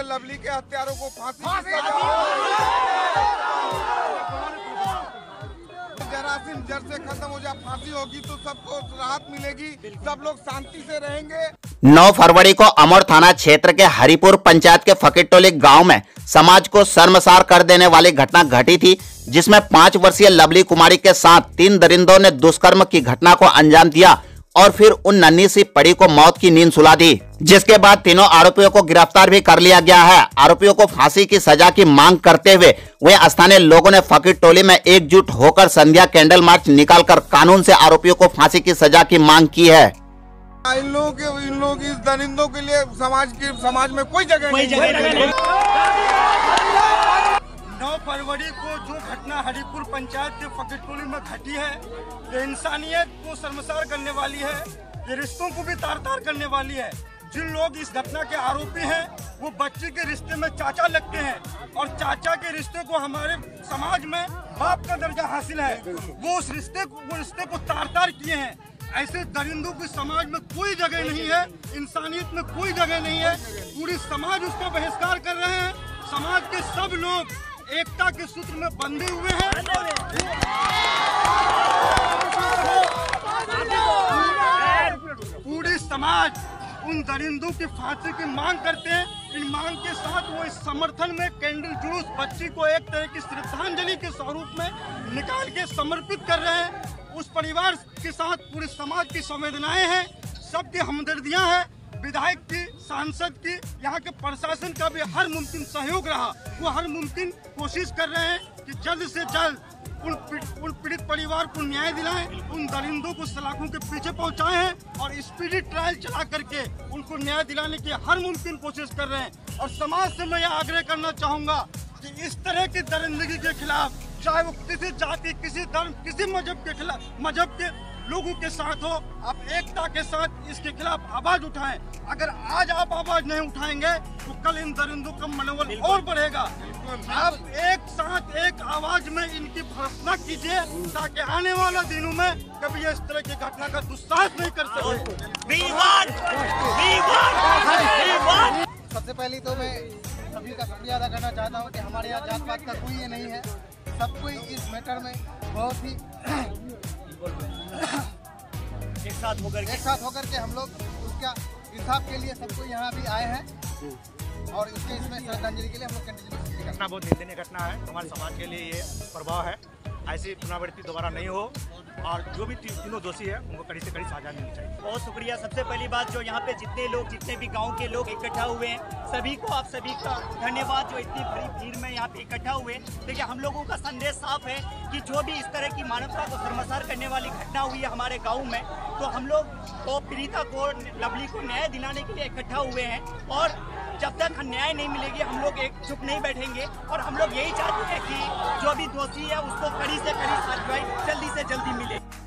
के लवली के हत्यारों को फांसी जरासीम जड़ से खत्म हो जाए, फांसी होगी तो सबको राहत मिलेगी, सब लोग शांति से रहेंगे। 9 फरवरी को अमर थाना क्षेत्र के हरिपुर पंचायत के फकीरटोली गांव में समाज को शर्मसार कर देने वाली घटना घटी थी, जिसमें 5 वर्षीय लवली कुमारी के साथ 3 दरिंदों ने दुष्कर्म की घटना को अंजाम दिया और फिर उन नन्ही सी पड़ी को मौत की नींद सुला दी, जिसके बाद तीनों आरोपियों को गिरफ्तार भी कर लिया गया है। आरोपियों को फांसी की सजा की मांग करते हुए वे स्थानीय लोगों ने फकीरटोली में एकजुट होकर संध्या कैंडल मार्च निकालकर कानून से आरोपियों को फांसी की सजा की मांग की है। इन लोगों की इस दरिंदों के लिए समाज में कोई जगह नहीं। 9 फरवरी को जो घटना हरिपुर पंचायत के फकीरटोली में घटी है, ये इंसानियत को शर्मसार करने वाली है, ये रिश्तों को भी तार-तार करने वाली है। जिन लोग इस घटना के आरोपी हैं, वो बच्चे के रिश्ते में चाचा लगते हैं और चाचा के रिश्ते को हमारे समाज में बाप का दर्जा हासिल है। वो उस रिश्ते को तार-तार किए हैं। ऐसे दरिंदों की समाज में कोई जगह नहीं है, इंसानियत में कोई जगह नहीं है। पूरी समाज उसका बहिष्कार कर रहे हैं। समाज के सब लोग एकता के सूत्र में बंधे हुए हैं। पूरी समाज उन दरिंदों की फांसी की मांग करते हैं। इन मांग के साथ वो इस समर्थन में कैंडल जुलूस बच्ची को एक तरह की श्रद्धांजलि के स्वरूप में निकाल के समर्पित कर रहे हैं। उस परिवार के साथ पूरे समाज की संवेदनाएं हैं, सबकी हमदर्दियां हैं। विधायक की, सांसद की, यहाँ के प्रशासन का भी हर मुमकिन सहयोग रहा। वो हर मुमकिन कोशिश कर रहे हैं कि जल्द से जल्द उन पीड़ित परिवार को न्याय दिलाएं, उन दरिंदों को सलाखों के पीछे पहुंचाए हैं और स्पीडी ट्रायल चला करके उनको न्याय दिलाने की हर मुमकिन कोशिश कर रहे हैं। और समाज से मैं यह आग्रह करना चाहूँगा कि इस तरह की दरिंदगी के खिलाफ, चाहे वो किसी जाति, किसी धर्म, किसी मजहब के खिलाफ, मजहब के लोगों के साथ हो, आप एकता के साथ इसके खिलाफ आवाज उठाएं। अगर आज आप आवाज नहीं उठाएंगे तो कल इन दरिंदों का मनोबल और बढ़ेगा। आप एक साथ एक आवाज में इनकी भर्त्सना कीजिए ताकि आने वाले दिनों में कभी इस तरह की घटना का दुस्साहस नहीं कर सके। सबसे पहले तो मैं सभी का शुक्रिया अदा करना चाहता हूँ कि हमारे यहाँ जात पात का कोई ये नहीं है, सब कोई इस मैटर में बहुत ही एक साथ होकर के हम लोग उसका इंसाफ के लिए सबको यहाँ भी आए हैं और इसमें श्रद्धांजलि के लिए हम लोग कंटिन्यू। घटना बहुत निंदनीय घटना है, हमारे समाज के लिए ये प्रभाव है। ऐसी पुनरावृत्ति दोबारा नहीं हो और जो भी तीनों दोषी है उनको कड़ी से कड़ी सजा मिलनी चाहिए। बहुत शुक्रिया। सबसे पहली बात, जो यहाँ पे जितने भी गांव के लोग इकट्ठा हुए हैं, सभी को आप सभी का धन्यवाद जो इतनी बड़ी भीड़ में यहाँ पे इकट्ठा हुए। देखिए, हम लोगों का संदेश साफ है कि जो भी इस तरह की मानवता को शर्मसार करने वाली घटना हुई है हमारे गाँव में, तो हम लोग तो पीड़िता को, लवली को न्याय दिलाने के लिए इकट्ठा हुए हैं और जब तक न्याय नहीं मिलेगी हम लोग एक चुप नहीं बैठेंगे। और हम लोग यही चाहते हैं कि जो भी दोषी है उसको कड़ी से कड़ी सजा जल्दी से जल्दी मिले।